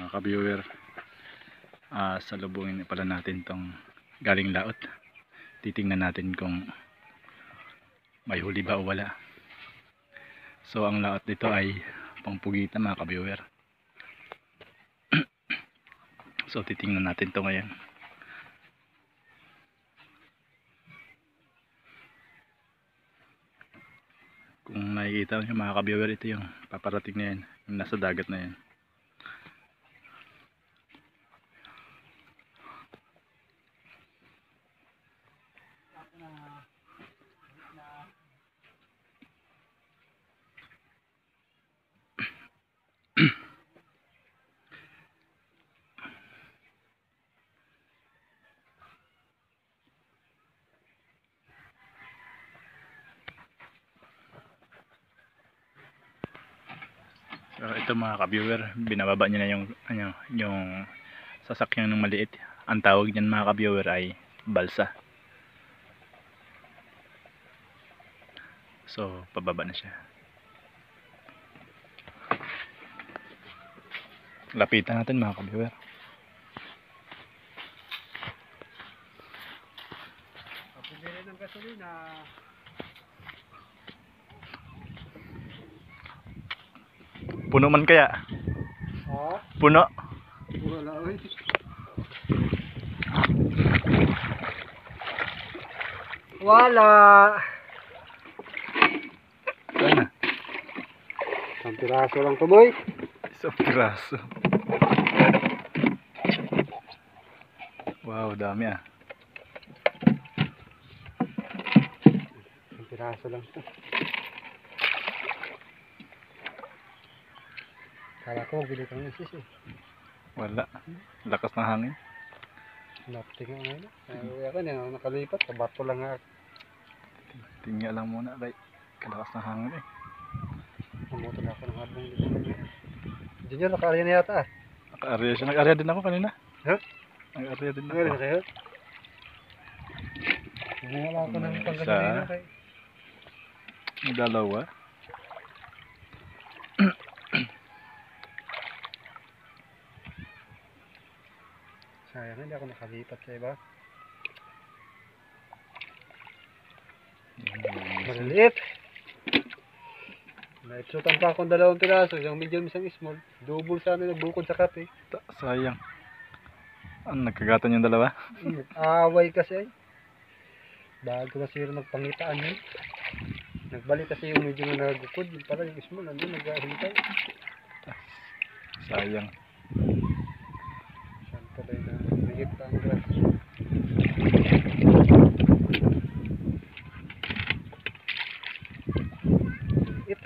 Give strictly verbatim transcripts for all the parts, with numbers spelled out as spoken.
mga ka-viewer, uh, salubungin pala natin tong galing laot. Titingnan natin kung may huli ba o wala. So ang laot dito ay pangpugitan mga ka-viewer. So titingnan natin to ngayon. Kung nakikita nyo mga ka-viewer, ito yung paparating na yan, yung nasa dagat na yan. So ito mga ka-viewer, binababa niya na yung ano, yung sasakyan ng maliit. Ang tawag niyan mga ka-viewer ay balsa. So pababa na siya. Lapitan natin mga ka-viewer. Pabili ng gasolina. Puno man kaya? Ha? Puno? Wala oy. Wala. Saan na? Isang piraso lang to boy. Isang piraso. Wow, dami ah. Isang piraso lang to. Kala ko bili kang isis eh. Wala. Lakas ng hangin. Napti nga ngayon. Ay ako na nakalipat. Kabato lang nga. Tingnan lang muna. Ay, kalakas ng hangin eh. Namuto na ako ng habang dito. Junior, naka-area na yata ah. Naka-area siya. Nag-area din ako kanina. Ha? Nag-area din Naka-area ako. na kayo? Wala ako ng May panggasolina isa. kay. Dalawa. Sayang, hindi ako nakalipat sa iba. Maliliit. Naipsutan pa akong dalawang piraso, isang medium, isang small. Double sana nagbukod sa kape. Ta- Sayang. Ano, nagkagatan yung dalawa? Away kasi ay. Bago masira magpangitaan yun. Nagbalik kasi yung medyo na nagukod. Yung pala yung small, nandun naghahintay. Sayang. Saan pala yun na ligit pa ang grass. It.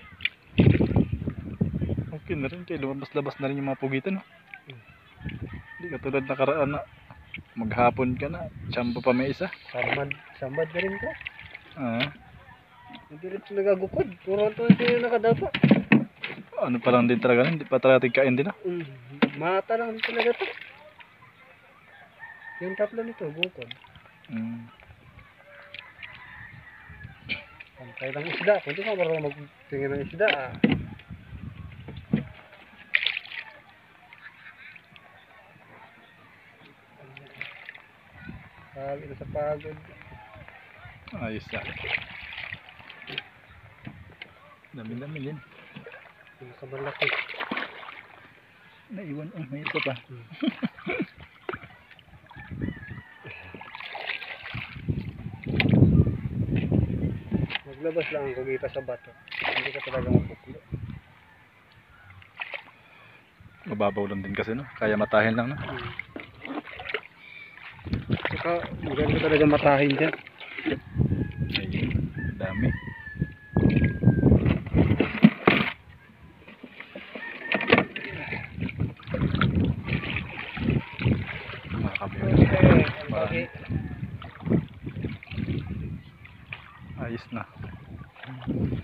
Okay na rin. Kaya lumabas-labas na rin yung mga pugitan. No? Hindi katulad nakaraan na maghapon ka na. Tsampo pa may isa. Samad. Samad na rin ko. Ah, Hindi rin ito nagagukod. Puro ito yung nakadapa. ano pa lang din talaga. Hindi pa talaga tigkain din. No? Mm. Mata lang din talaga ito. Yung tapla nito, bukod. Mm. Pantay lang isda. Kung di ka marunong magtingin ng isda ah. Sabi na sa pagod. Ayos na. Dami-dami din. Yung kamalaki. Naiwan. Oh, may isa pa. Hmm. Maglabas lang ang kugita sa bato. Hindi ka talaga mapuklo. Mababaw lang din kasi no. Kaya matahin lang no. Hmm. Saka maganda talaga matahin dyan. Ayun. Dami. Mga kabiyos. Okay. Ayos na.